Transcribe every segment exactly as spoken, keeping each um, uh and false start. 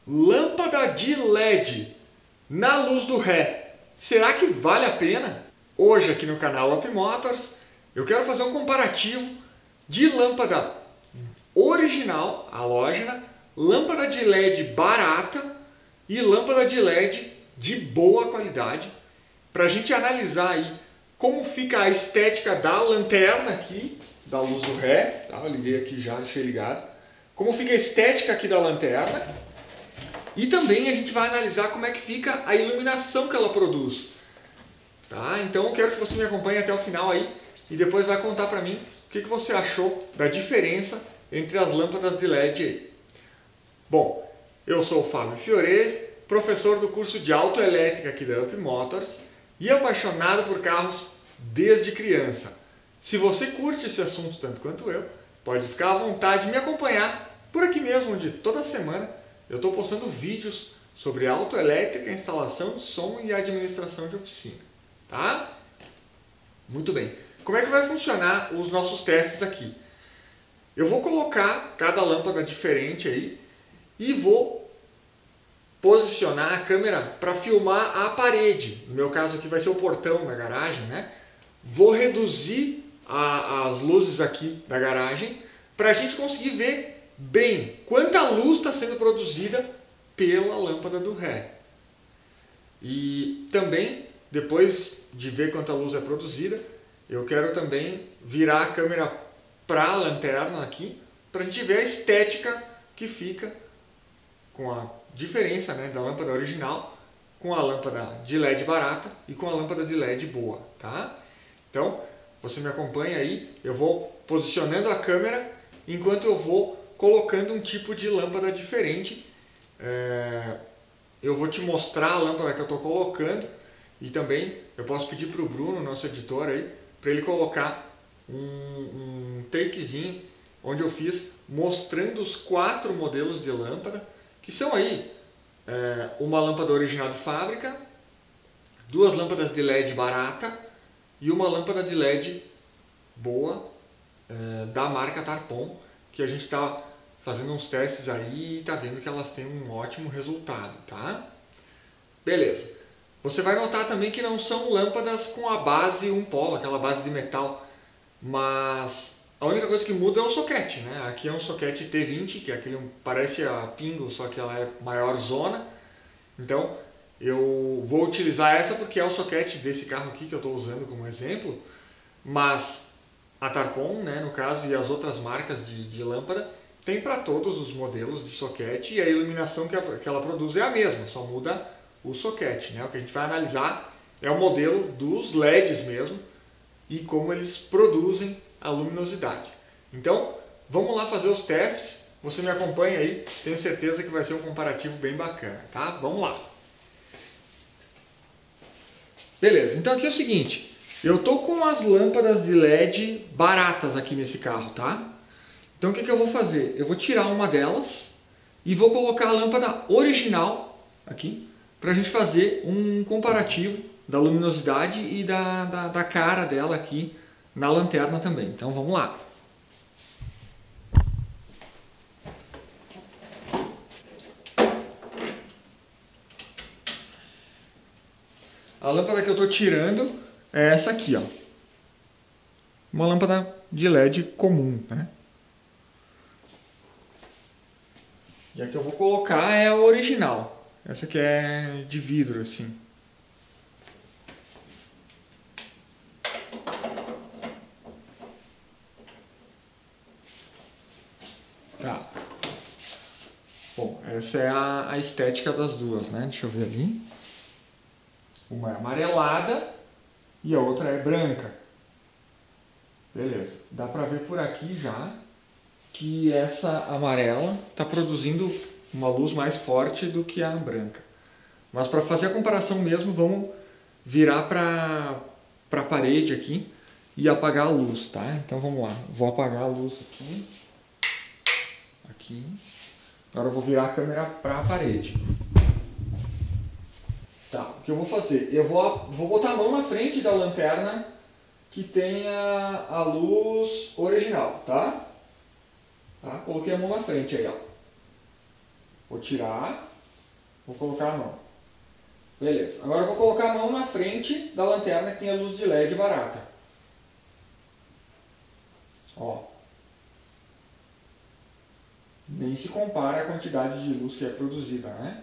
lâmpada de L E D na luz do Ré. Será que vale a pena? Hoje aqui no canal Up Motors eu quero fazer um comparativo de lâmpada original, halógena, lâmpada de L E D barata e lâmpada de L E D de boa qualidade, para a gente analisar aí como fica a estética da lanterna aqui, da luz do Ré, tá? Eu liguei aqui já, deixei ligado. Como fica a estética aqui da lanterna. E também a gente vai analisar como é que fica a iluminação que ela produz. Tá? Então eu quero que você me acompanhe até o final aí e depois vai contar para mim o que, que você achou da diferença entre as lâmpadas de L E D aí. Bom, eu sou o Fábio Fiorese, professor do curso de autoelétrica aqui da Up Motors e apaixonado por carros desde criança. Se você curte esse assunto tanto quanto eu, pode ficar à vontade de me acompanhar por aqui mesmo, onde toda semana eu estou postando vídeos sobre autoelétrica, instalação de som e administração de oficina. Tá? Muito bem. Como é que vai funcionar os nossos testes aqui? Eu vou colocar cada lâmpada diferente aí e vou posicionar a câmera para filmar a parede. No meu caso aqui vai ser o portão da garagem, né? Vou reduzir a, as luzes aqui da garagem para a gente conseguir ver bem quanta luz está sendo produzida pela lâmpada do Ré. E também, depois de ver quanta luz é produzida, eu quero também virar a câmera para a lanterna aqui, para a gente ver a estética que fica com a diferença, né, da lâmpada original com a lâmpada de L E D barata e com a lâmpada de L E D boa, tá? Então, você me acompanha aí, eu vou posicionando a câmera enquanto eu vou colocando um tipo de lâmpada diferente. É, eu vou te mostrar a lâmpada que eu estou colocando e também eu posso pedir para o Bruno, nosso editor aí, para ele colocar um, um takezinho onde eu fiz mostrando os quatro modelos de lâmpada, que são aí é, uma lâmpada original de fábrica, duas lâmpadas de L E D barata e uma lâmpada de L E D boa é, da marca Tarpon, que a gente está fazendo uns testes aí e está vendo que elas têm um ótimo resultado, tá? Beleza. Você vai notar também que não são lâmpadas com a base um polo, aquela base de metal, mas a única coisa que muda é o soquete, né? Aqui é um soquete T vinte, que é aquele, parece a Pingo, só que ela é maior zona. Então eu vou utilizar essa porque é o soquete desse carro aqui que eu estou usando como exemplo, mas a Tarpon, né, no caso, e as outras marcas de, de lâmpada tem para todos os modelos de soquete e a iluminação que, a, que ela produz é a mesma, só muda o soquete, né? O que a gente vai analisar é o modelo dos L E Ds mesmo e como eles produzem a luminosidade. Então, vamos lá fazer os testes. Você me acompanha aí, tenho certeza que vai ser um comparativo bem bacana, tá? Vamos lá. Beleza, então aqui é o seguinte, eu tô com as lâmpadas de L E D baratas aqui nesse carro, tá? Então o que que eu vou fazer? Eu vou tirar uma delas e vou colocar a lâmpada original aqui para a gente fazer um comparativo da luminosidade e da, da, da cara dela aqui na lanterna também. Então vamos lá. A lâmpada que eu estou tirando é essa aqui, ó. Uma lâmpada de L E D comum, né? E a que eu vou colocar é a original. Essa aqui é de vidro, assim. Tá. Bom, essa é a, a estética das duas, né? Deixa eu ver ali. Uma é amarelada e a outra é branca. Beleza. Dá pra ver por aqui já que essa amarela está produzindo uma luz mais forte do que a branca. Mas para fazer a comparação mesmo, vamos virar para para a parede aqui e apagar a luz, tá? Então vamos lá. Vou apagar a luz aqui. Aqui. Agora eu vou virar a câmera para a parede. Tá, o que eu vou fazer? Eu vou, vou botar a mão na frente da lanterna que tem a, a luz original, tá? Tá? Coloquei a mão na frente aí, ó. Vou tirar. Vou colocar a mão. Beleza. Agora eu vou colocar a mão na frente da lanterna que tem a luz de L E D barata. Ó. Nem se compara a quantidade de luz que é produzida, né?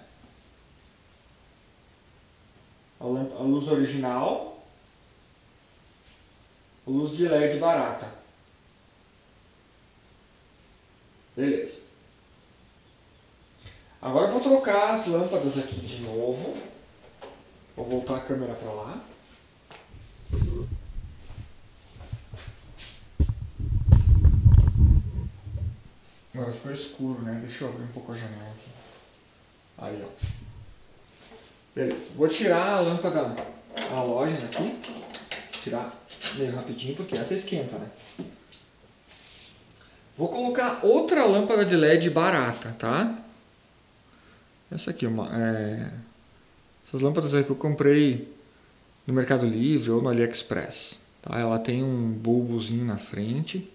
A luz original, a luz de L E D barata. Beleza. Agora eu vou trocar as lâmpadas aqui de novo. Vou voltar a câmera para lá. Agora ficou escuro, né? Deixa eu abrir um pouco a janela aqui. Aí, ó. Beleza. Vou tirar a lâmpada halógena aqui. Tirar meio rapidinho, porque essa esquenta, né? Vou colocar outra lâmpada de L E D barata, tá? Essa aqui, uma, é... essas lâmpadas aí que eu comprei no Mercado Livre ou no AliExpress. Tá? Ela tem um bulbozinho na frente.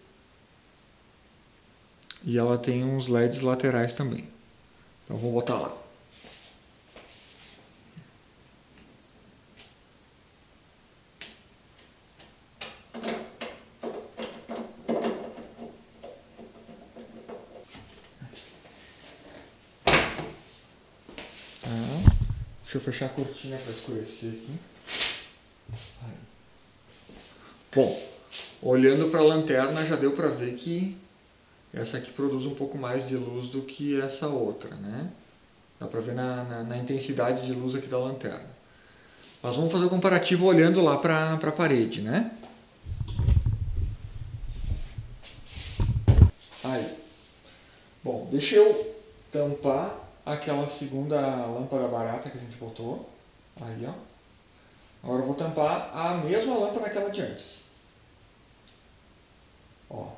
E ela tem uns L E Ds laterais também. Então vou botar lá. Tá. Deixa eu fechar a cortina para escurecer aqui. Aí. Bom, olhando para a lanterna já deu para ver que essa aqui produz um pouco mais de luz do que essa outra, né? Dá para ver na, na, na intensidade de luz aqui da lanterna. Mas vamos fazer o comparativo olhando lá para a parede, né? Aí. Bom, deixa eu tampar aquela segunda lâmpada barata que a gente botou. Aí, ó. Agora eu vou tampar a mesma lâmpada daquela de antes. Ó.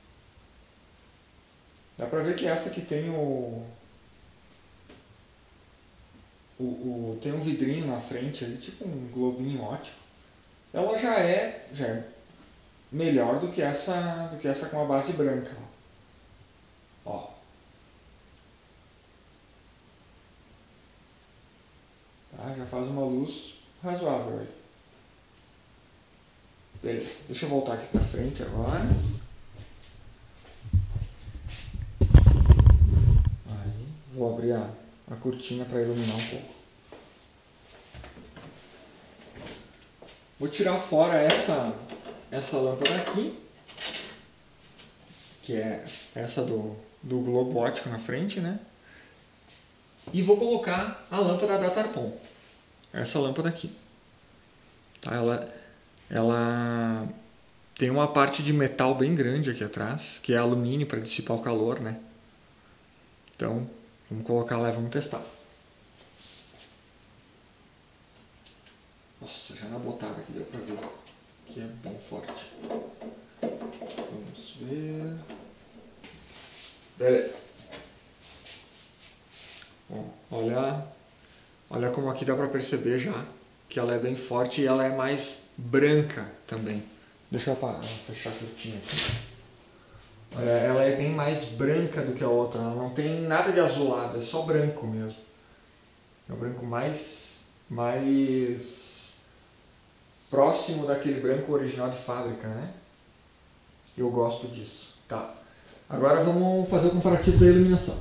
Dá pra ver que essa aqui tem o, o, o tem um vidrinho na frente ali, tipo um globinho óptico. Ela já é, já é melhor do que essa, do que essa com a base branca. Ó. Tá? Já faz uma luz razoável aí. Beleza. Deixa eu voltar aqui pra frente agora. Vou abrir a, a cortina para iluminar um pouco. Vou tirar fora essa, essa lâmpada aqui, que é essa do, do globo óptico na frente, né? E vou colocar a lâmpada da Tarpon, essa lâmpada aqui. Tá? Ela, ela tem uma parte de metal bem grande aqui atrás, que é alumínio para dissipar o calor, né? Então, vamos colocar lá e vamos testar. Nossa, já na botada aqui deu pra ver que é bem forte. Vamos ver. Beleza. Bom, olha, olha como aqui dá pra perceber já que ela é bem forte e ela é mais branca também. Deixa eu fechar a cortina aqui. Olha, ela é bem mais branca do que a outra, ela não tem nada de azulado, é só branco mesmo. É o branco mais, mais próximo daquele branco original de fábrica, né? Eu gosto disso. Tá. Agora vamos fazer o comparativo da iluminação.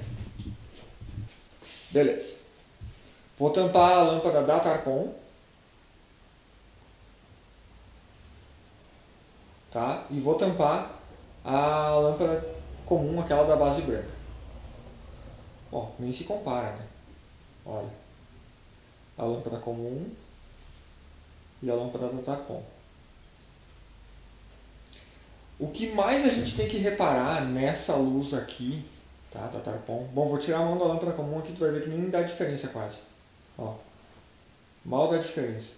Beleza. Vou tampar a lâmpada da Tarpon. Tá? E vou tampar a lâmpada comum, aquela da base branca. Ó, nem se compara, né? Olha. A lâmpada comum e a lâmpada da Tarpon. O que mais a gente tem que reparar nessa luz aqui, tá, da Tarpon... Bom, vou tirar a mão da lâmpada comum aqui, tu vai ver que nem dá diferença quase. Ó. Mal dá diferença.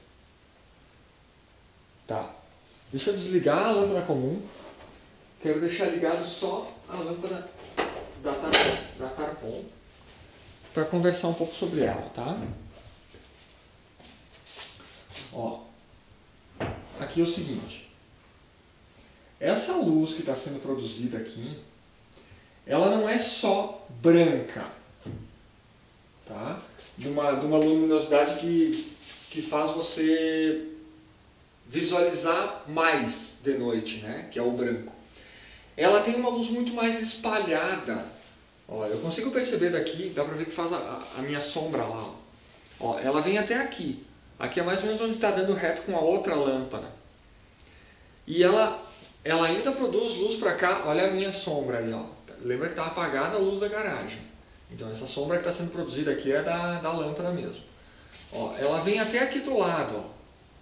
Tá. Deixa eu desligar a lâmpada comum. Quero deixar ligado só a lâmpada da Tarpon, da Tarpon para conversar um pouco sobre ela, tá? Ó, aqui é o seguinte. Essa luz que está sendo produzida aqui, ela não é só branca. tá? De uma, de uma luminosidade que, que faz você visualizar mais de noite, né? Que é o branco. Ela tem uma luz muito mais espalhada. Ó, eu consigo perceber daqui, dá pra ver que faz a, a minha sombra lá. Ó. Ó, ela vem até aqui. Aqui é mais ou menos onde está dando reto com a outra lâmpada. E ela, ela ainda produz luz para cá. Olha a minha sombra aí, ó. Lembra que está apagada a luz da garagem. Então essa sombra que está sendo produzida aqui é da, da lâmpada mesmo. Ó, ela vem até aqui do lado. Ó.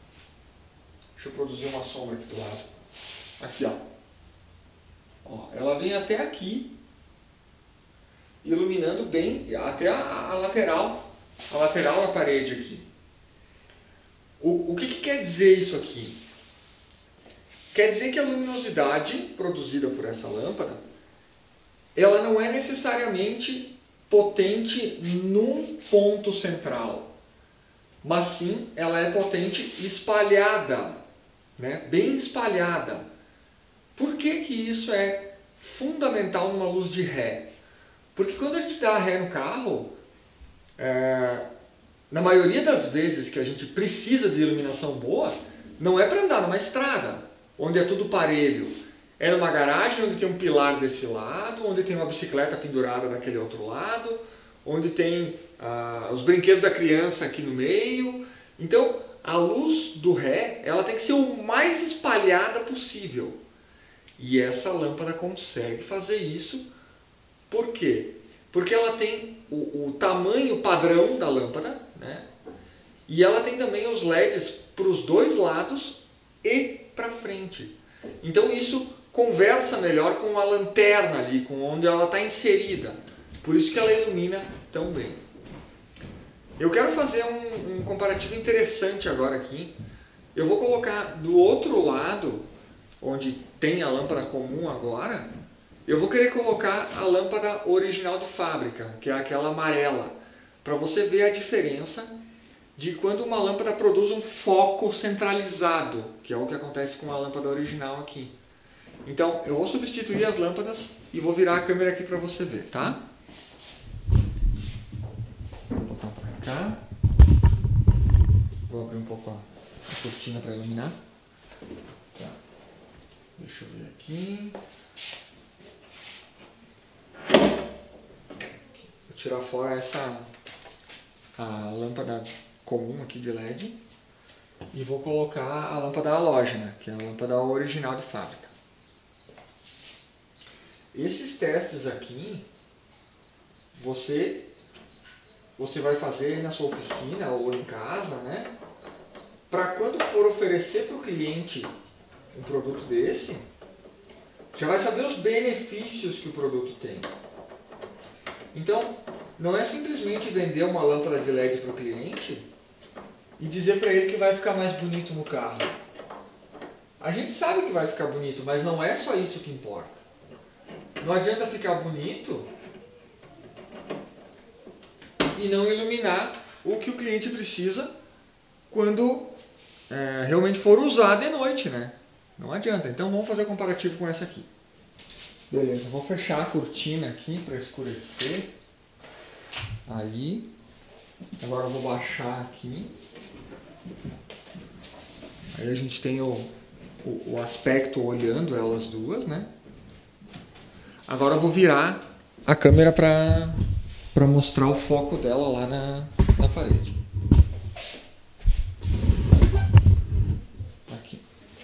Deixa eu produzir uma sombra aqui do lado. Aqui, ó. Ó, ela vem até aqui, iluminando bem até a, a lateral, a lateral da parede aqui. O, o que, que quer dizer isso aqui? Quer dizer que a luminosidade produzida por essa lâmpada, ela não é necessariamente potente num ponto central, mas sim ela é potente espalhada, né? Bem espalhada. Por que que isso é fundamental numa luz de ré? Porque quando a gente dá ré no carro, é, na maioria das vezes que a gente precisa de iluminação boa, não é para andar numa estrada, onde é tudo parelho. É numa garagem onde tem um pilar desse lado, onde tem uma bicicleta pendurada daquele outro lado, onde tem ah, os brinquedos da criança aqui no meio. Então, a luz do ré, ela tem que ser o mais espalhada possível. E essa lâmpada consegue fazer isso. Por quê? Porque ela tem o, o tamanho padrão da lâmpada, né? E ela tem também os L E Ds para os dois lados e para frente. Então isso conversa melhor com a lanterna ali, com onde ela está inserida. Por isso que ela ilumina tão bem. Eu quero fazer um, um comparativo interessante agora aqui. Eu vou colocar do outro lado, onde tem a lâmpada comum agora, eu vou querer colocar a lâmpada original de fábrica, que é aquela amarela, para você ver a diferença de quando uma lâmpada produz um foco centralizado, que é o que acontece com a lâmpada original aqui. Então, eu vou substituir as lâmpadas e vou virar a câmera aqui para você ver, tá? Vou botar para cá. Vou abrir um pouco a cortina para iluminar. Tá. Deixa eu ver aqui. Vou tirar fora essa a lâmpada comum aqui de L E D e vou colocar a lâmpada halógena, que é a lâmpada original de fábrica. Esses testes aqui você você vai fazer na sua oficina ou em casa, né? Para quando for oferecer para o cliente um produto desse, já vai saber os benefícios que o produto tem. Então, não é simplesmente vender uma lâmpada de L E D para o cliente e dizer para ele que vai ficar mais bonito no carro. A gente sabe que vai ficar bonito, mas não é só isso que importa. Não adianta ficar bonito e não iluminar o que o cliente precisa quando é, realmente for usar de noite, né? Não adianta. Então vamos fazer um comparativo com essa aqui. Beleza, vou fechar a cortina aqui para escurecer. Aí. Agora eu vou baixar aqui. Aí a gente tem o, o, o aspecto olhando elas duas, né? Agora eu vou virar a câmera para para mostrar o foco dela lá na, na parede. Aqui.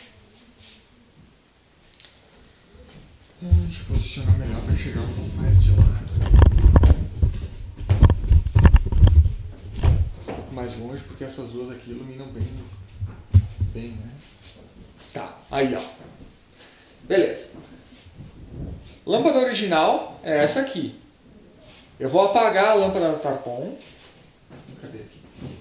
Deixa eu posicionar melhor para chegar um pouco mais de lado. Mais longe, porque essas duas aqui iluminam bem, bem, né? Tá, aí ó. Beleza. Lâmpada original é essa aqui. Eu vou apagar a lâmpada da Tarpon. Cadê aqui?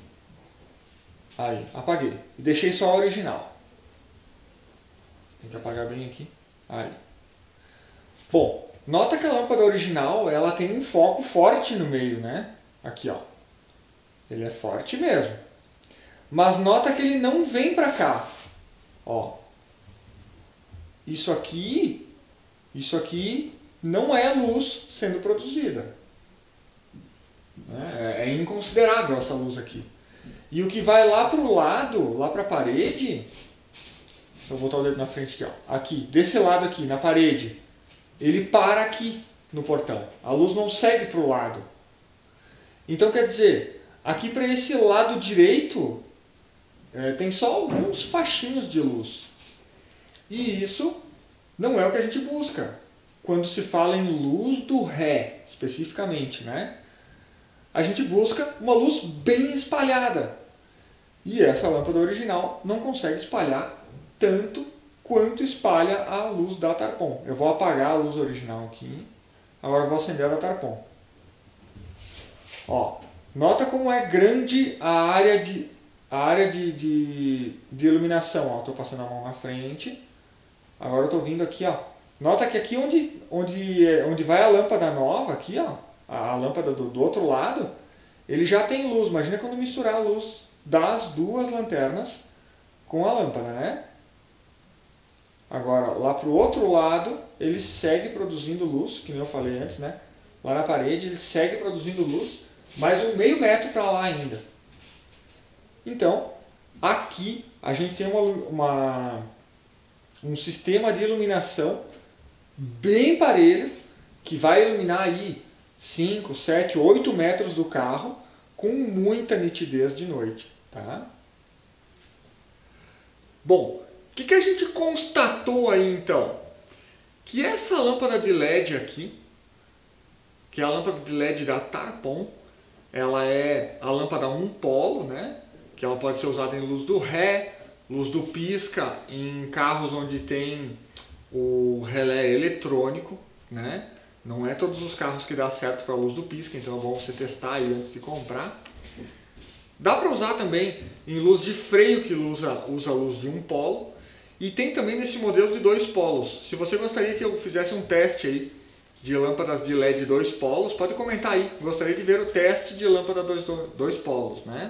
Aí, apaguei. E deixei só a original. Tem que apagar bem aqui. Aí. Bom, nota que a lâmpada original, ela tem um foco forte no meio, né? Aqui, ó. Ele é forte mesmo. Mas nota que ele não vem pra cá. Ó. Isso aqui, isso aqui não é luz sendo produzida. É, é inconsiderável essa luz aqui. E o que vai lá para o lado, lá para a parede, eu vou botar o dedo na frente aqui, ó, aqui, desse lado aqui, na parede, ele para aqui no portão. A luz não segue para o lado. Então quer dizer, aqui para esse lado direito, é, tem só alguns faixinhos de luz. E isso não é o que a gente busca quando se fala em luz do Ré, especificamente, né? A gente busca uma luz bem espalhada. E essa lâmpada original não consegue espalhar tanto quanto espalha a luz da Tarpon. Eu vou apagar a luz original aqui. Agora eu vou acender a da Tarpon. Ó, nota como é grande a área de, a área de, de, de iluminação. Estou passando a mão na frente. Agora eu estou vindo aqui, ó. Nota que aqui onde, onde, onde vai a lâmpada nova, aqui, ó, a, a lâmpada do, do outro lado, ele já tem luz. Imagina quando misturar a luz das duas lanternas com a lâmpada, né? Agora, lá para o outro lado, ele segue produzindo luz, que nem eu falei antes, né? Lá na parede, ele segue produzindo luz, mais um meio metro para lá ainda. Então, aqui a gente tem uma, uma, um sistema de iluminação bem parelho, que vai iluminar aí cinco, sete, oito metros do carro, com muita nitidez de noite, tá? Bom, o que, que a gente constatou aí então? Que essa lâmpada de L E D aqui, que é a lâmpada de L E D da Tarpon, ela é a lâmpada um polo, né? Que ela pode ser usada em luz do Ré, luz do pisca, em carros onde tem o relé eletrônico, né? Não é todos os carros que dá certo para a luz do pisca, então é bom você testar aí antes de comprar. Dá para usar também em luz de freio, que usa, usa a luz de um polo. E tem também nesse modelo de dois polos. Se você gostaria que eu fizesse um teste aí de lâmpadas de L E D dois polos, pode comentar aí. Gostaria de ver o teste de lâmpada dois, dois polos, né?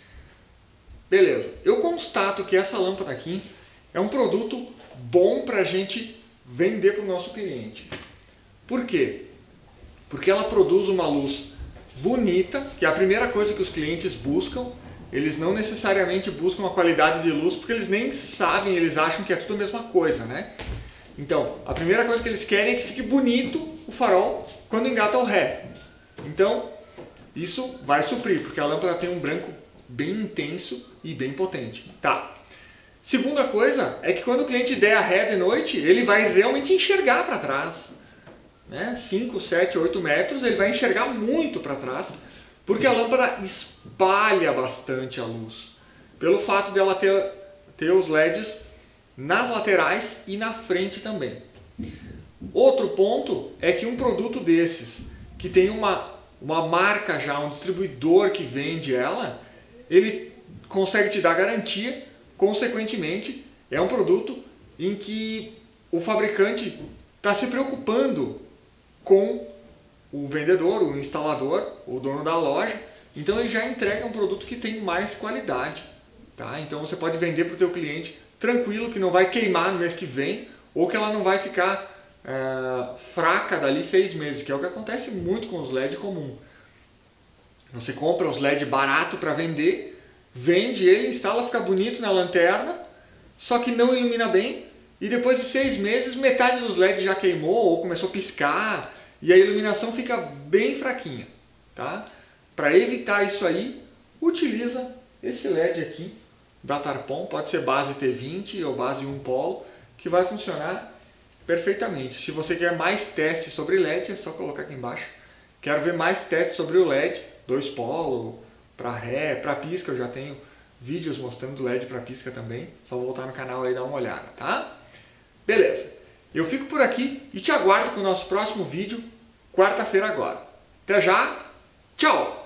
Beleza. Eu constato que essa lâmpada aqui é um produto bom para a gente vender para o nosso cliente. Por quê? Porque ela produz uma luz bonita, que é a primeira coisa que os clientes buscam. Eles não necessariamente buscam a qualidade de luz, porque eles nem sabem, eles acham que é tudo a mesma coisa, né? Então, a primeira coisa que eles querem é que fique bonito o farol quando engata o Ré. Então, isso vai suprir, porque a lâmpada tem um branco bem intenso e bem potente. Tá. Segunda coisa é que quando o cliente der a Ré de noite, ele vai realmente enxergar para trás. Né? cinco, sete, oito metros, ele vai enxergar muito para trás, porque a lâmpada espalha bastante a luz. Pelo fato dela ter, ter os L E Ds nas laterais e na frente também. Outro ponto é que um produto desses, que tem uma, uma marca já, um distribuidor que vende ela, ele consegue te dar garantia, consequentemente, é um produto em que o fabricante está se preocupando com o vendedor, o instalador, o dono da loja. Então ele já entrega um produto que tem mais qualidade, tá? Então você pode vender para o teu cliente tranquilo, que não vai queimar no mês que vem, ou que ela não vai ficar é, fraca dali seis meses, que é o que acontece muito com os L E D comum. Você compra os L E D barato para vender, vende ele, instala, fica bonito na lanterna, só que não ilumina bem, e depois de seis meses metade dos L E D já queimou ou começou a piscar, e a iluminação fica bem fraquinha, tá? Para evitar isso aí, utiliza esse L E D aqui da Tarpon, pode ser base T vinte ou base um polo, que vai funcionar perfeitamente. Se você quer mais testes sobre L E D, é só colocar aqui embaixo. Quero ver mais testes sobre o L E D, dois polo, para ré, para pisca, eu já tenho vídeos mostrando L E D para pisca também, só voltar no canal aí e dar uma olhada, tá? Beleza. Eu fico por aqui e te aguardo com o nosso próximo vídeo, quarta-feira agora. Até já, tchau!